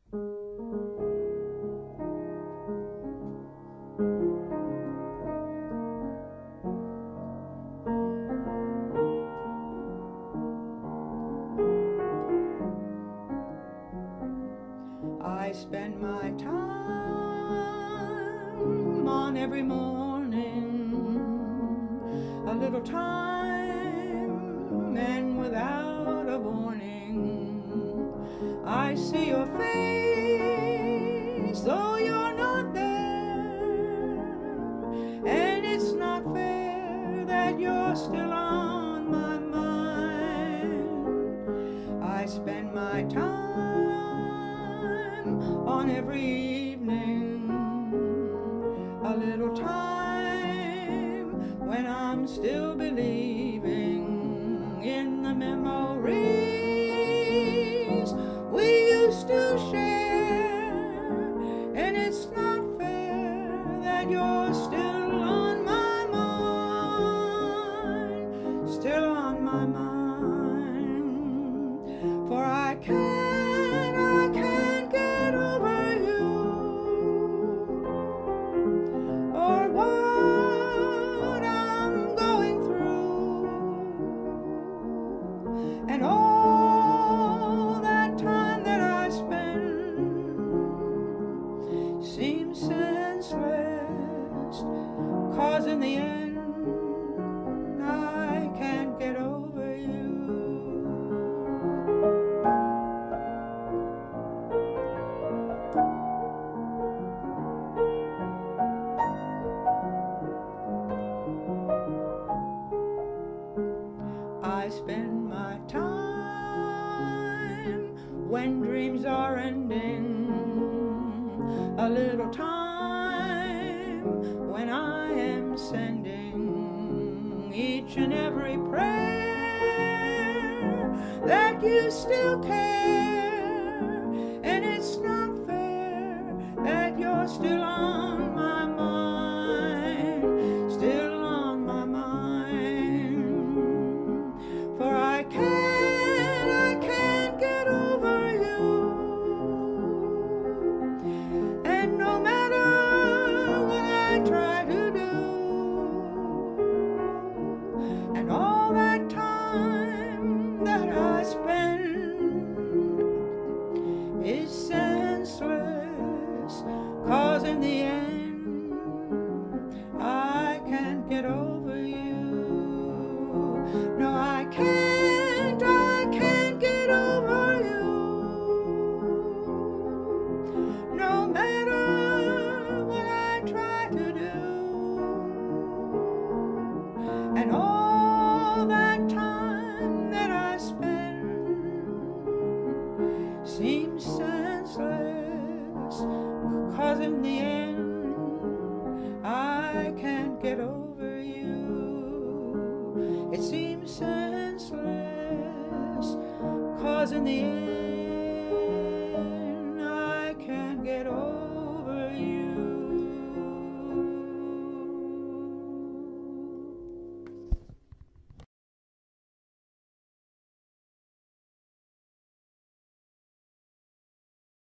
I spend my time on every morning, a little time, and without a warning, I see your face, though you're not there, and it's not fair that you're still on my mind. I spend my time on every evening, a little time when I'm still believing in the memories we used to share, and it's not fair that you're still on my mind, still on my mind, for I can't get over you, or what I'm going through, and all that time that I spend seems senseless, 'cause in the end I can't get over you. I spend my time when dreams are ending, a little time when I am sending each and every prayer that you still care, and it's not fair that you're still on my mind, still on my mind, for I can't get over you, and no matter what I try to do, and all that time that I spend is senseless, 'cause in the end I can't get over you. No, I can't get over you, no matter what I try to do, and all that time that I spend seems senseless, 'cause in the end I can't get over you. It seems senseless, 'cause in the end